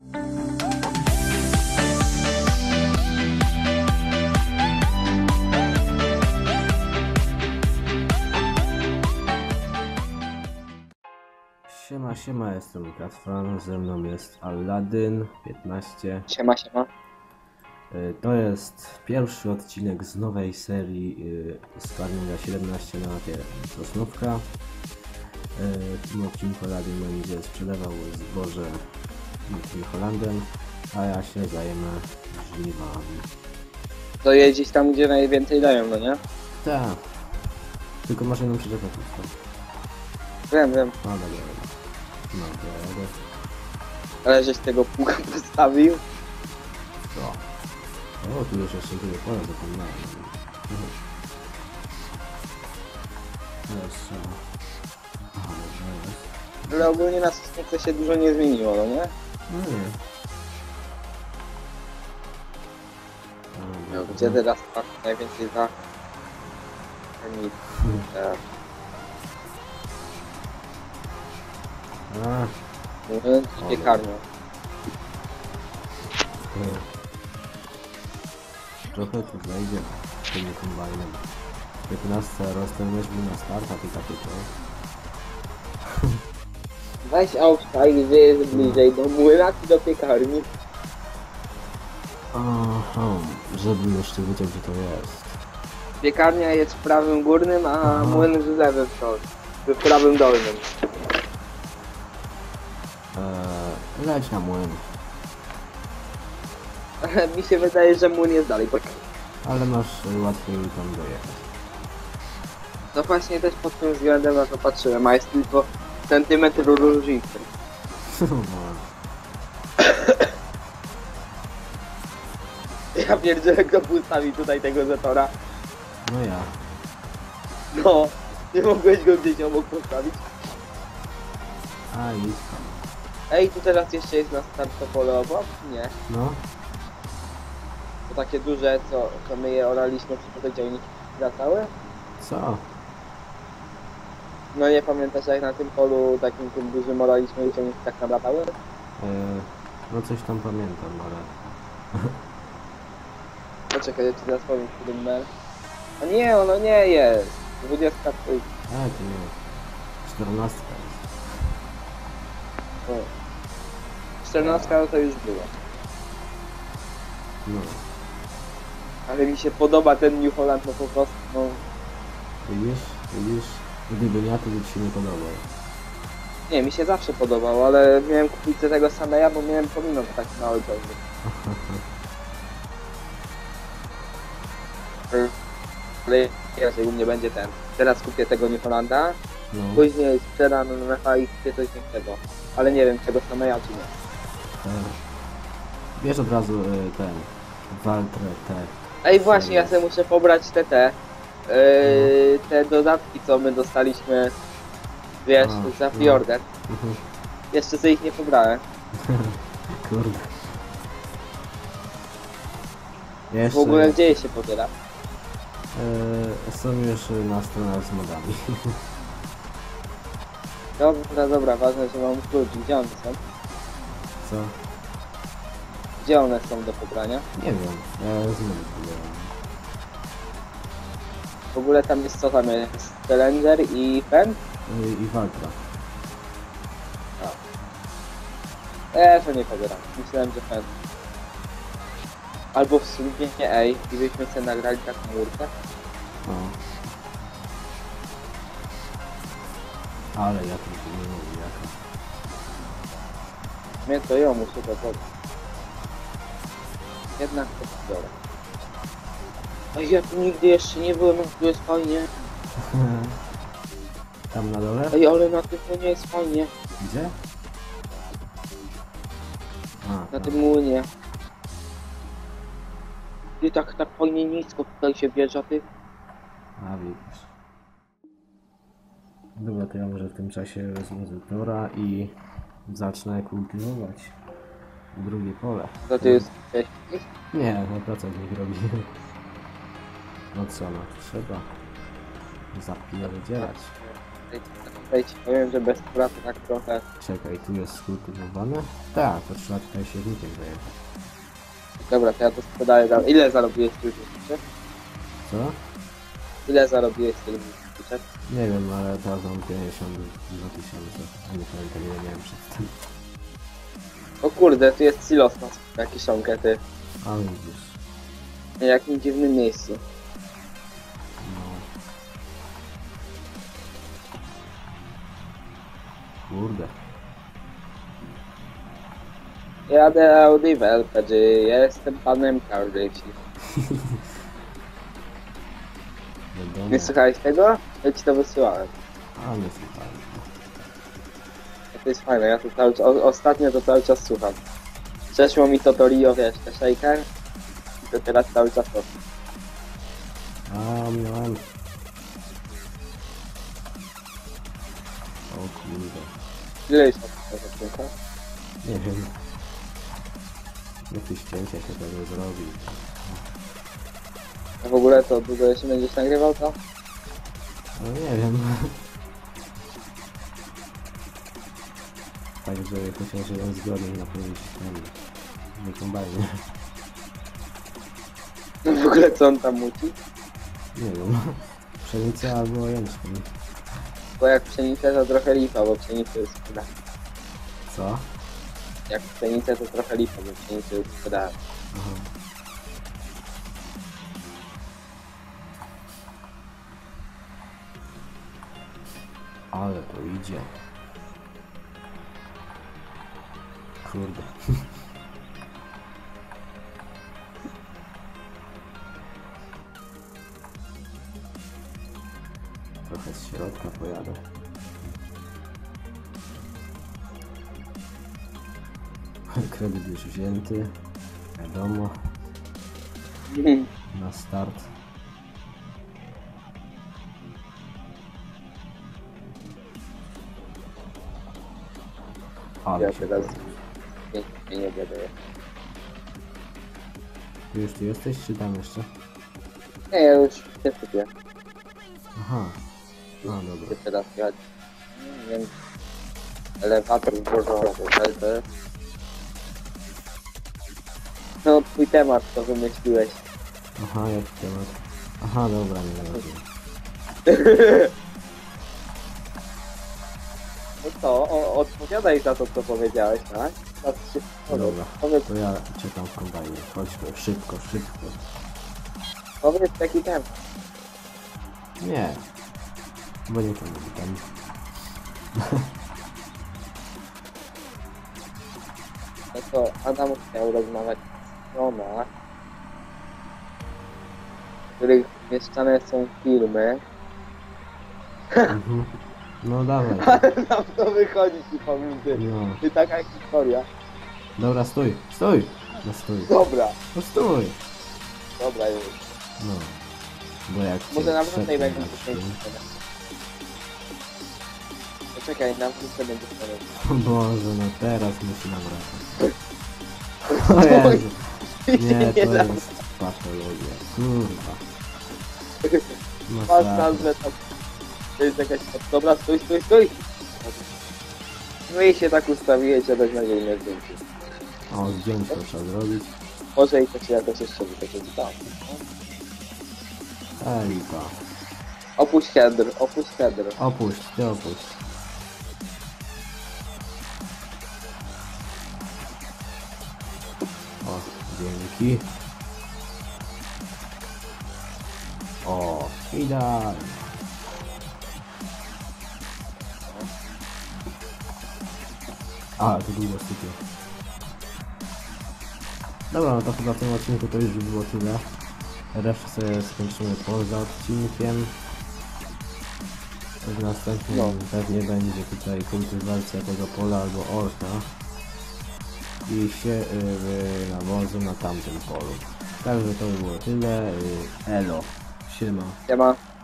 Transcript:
Siema, jestem Katfran, ze mną jest Aladdin 15. Siema. To jest pierwszy odcinek z nowej serii z Farminga 17 na mapie Sosnówka. W tym odcinku Aladdin będzie sprzedawał zboże New Hollandem, a ja się zajmę żniwami. To jeździć tam, gdzie najwięcej dają, no nie? Tak, tylko masz jedną przyczepę tylko. Wiem. No dobra. Ale żeś tego pługa postawił. Co? O, tu już jeszcze tyle pole zapomniałem. Jeszcze... Aha, dobrze jest. Ale ogólnie na Sosnówce się dużo nie zmieniło, no nie? No nie. No, gdzie teraz tak najwięcej da? Nic. A, Mówiąc i piekarnią. trochę tu wejdzie z tym kombajnem. 15 roztężność był na start, a ty takie to. Weź autka i gdzie jest bliżej do młyna czy do piekarni? Aha, żeby jeszcze wiedział, gdzie to jest. Piekarnia jest w prawym górnym, a młyn w lewym w prawym dolnym. Leć na młyn. Mi się wydaje, że młyn jest dalej. Ale masz łatwiej tam dojechać. No właśnie też pod tym względem na to patrzyłem, a jest tylko centymetr różnicy. Ja pierdzielę, kto ustawi tutaj tego Zetora. No ja. No, nie mogłeś go gdzieś obok postawić. A idź tam. Ej, tu teraz jeszcze jest na start to pole obok? Nie. No. To takie duże, co my je oraliśmy przy te działniki wracały? Co? No nie pamiętasz, jak na tym polu takim tym dużym oraliśmy i ciągniki tak nawracały? No coś tam pamiętam, ale... Poczekaj, ja ci teraz powiem, który numer. A nie, ono nie jest. 20. A, to nie. 14 jest. O. 14 to już było. No. Ale mi się podoba ten New Holland, no po prostu, no. Widzisz? Gdyby nie, to by ci się nie podobał. Nie, mi się zawsze podobał, ale miałem kupić tego samego, bo miałem pominąć taki mały ciągnik. Ale raczej u mnie będzie ten. Teraz kupię tego New Hollanda, No. później sprzedam MFA i kupię coś większego. Ale nie wiem, czego samego czy nie. Bierz od razu ten... Waltrę, te... Ej, właśnie, ja sobie muszę pobrać te dodatki, co my dostaliśmy, wiesz, A, za no. preorder. Jeszcze sobie ich nie pobrałem. Kurde. W Jeszcze... ogóle gdzie je się pobiera? są już na stronach z modami. Dobra, ważne, że mam klucz. Gdzie one są? Co? Gdzie one są do pobrania? Nie wiem, ja znowu próbowałem. W ogóle tam jest co tam jest? Challenger i Fen? I Waltra. To nie pobieram. Myślałem, że Fen. Albo w sumie nie, ej, gdybyśmy sobie nagrali taką murkę. No. Ale ja tu nie mówię jaka. Mnie to ją muszę to podać. Jednak to biorę. Ej, ja tu nigdy jeszcze nie byłem, tu jest fajnie. Tam na dole? Ej, ale na tym nie jest fajnie. Gdzie? A, Na tam. tym młynie. Ty tak fajnie nisko tutaj się wjeżdża, ty. A widzisz. Dobra, to ja może w tym czasie wezmę Zetora i zacznę kultywować drugie pole. To ty jest... Nie, no pracownik robi. No co, no trzeba zapierdzielać. Tutaj ci powiem, że bez pracy tak trochę. Czekaj, tu jest skultywowane? Tak, to trzeba tutaj siewnikiem zajechać. Dobra, to ja to sprzedaję dalej. Ile zarobiłeś z tych wytyczek? Co? Ile zarobiłeś z tych wytyczek? Nie wiem, ale teraz mam 52 tysiące. A nie pamiętam ile miałem przedtem. O kurde, tu jest silos na kiszonkę, ty. A widzisz. W jakim dziwnym miejscu. No. Kurde. Jadę Audi w LPG, jestem panem Cardyci. Wiadomo. Nie słuchałeś tego? Ja ci to wysyłałem. A nie słuchałem. To jest fajne, ja to cały czas, ostatnio to cały czas słucham. Przeszło mi to Rio, wiesz, te shaker. I to teraz cały czas to. A miałem. O kurde. Ile już masz tego odcinka? Nie wiem. Jakieś cięcia się tego zrobił. A w ogóle to długo jeszcze będziesz nagrywał to? No nie wiem. Także chociaż jeden zgodny na pewno systemie. Nie kombajnie. No w ogóle co on tam muci? Nie wiem. Pszenica albo jęczmień. Bo jak pszenicę to trochę lipa, bo pszenicę już sprzedałem. Co? Jak pszenicę to trochę lipa, bo pszenicę już sprzedałem. Aha. Ale to idzie. Kurde. Trochę z środka pojadę. Kredyt już wzięty. Wiadomo. Na start. Ale Ja się teraz pojawił. nie będę. Ty już tu jesteś, czy tam jeszcze? Nie, ja już się sypię. Aha. No dobra. Ty teraz jadź. Nie wiem. Elewator zbożowy, to jest. No twój temat, to wymyśliłeś. Aha, jaki temat? Aha, dobra, nie wiem. No co, odpowiadaj za to, co powiedziałeś, tak? Teraz się Dobra, powiedz, to ja czekam w kombajnie. Chodźmy, szybko, szybko. powiedz jaki temat. Nie. Bo nie pamiętam. No to Adam chciał rozmawiać o stronach, w których mieszczane są filmy. Mhm. No dawaj. Nam to wychodzi ci pomiędzy. No. Ty taka historia. Dobra, stój, stój. No stój. Dobra, No stój. dobra już. No. Bo jak Może cię na wrócę trzepnę będzie na to szyi. Poczekaj, na wrócę będzie to. Boże, no teraz musi nam wracać. O Jezu. Nie, to jest patologia. Kurwa. Masz Masakra. nazwę tam. To jest jakaś... Dobra, stój, stój, stój! No i się tak ustawiłeś, że beznadziejne zdjęcie. O, zdjęcie trzeba zrobić. Może i to się jakoś jeszcze wykorzystał. Lipa. Opuść header, opuść header. Opuść, ty opuść. O, dzięki. O, idealnie. A, to długo sypie. Dobra, no to chyba w tym odcinku to już by było tyle. Resztę sobie skończymy poza odcinkiem. W następnym pewnie będzie tutaj kultywacja tego pola albo orta. I nawozu na tamtym polu. Także to by było tyle. Elo. Siema. Siema.